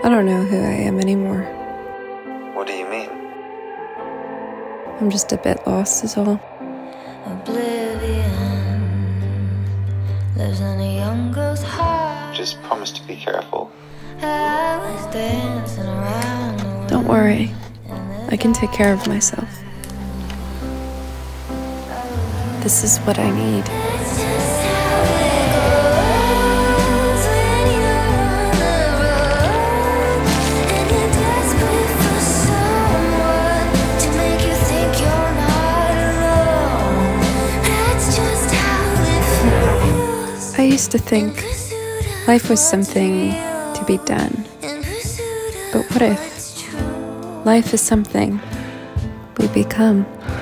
I don't know who I am anymore. What do you mean? I'm just a bit lost is all. Oblivion lives in a young girl's heart. Just promise to be careful. I was dancing around the world. Don't worry. I can take care of myself. This is what I need. It's just how it goes when you're on the road and you're desperate for someone to make you think you're not alone. That's just how it feels. I used to think life was something to be done. But what if life is something we become?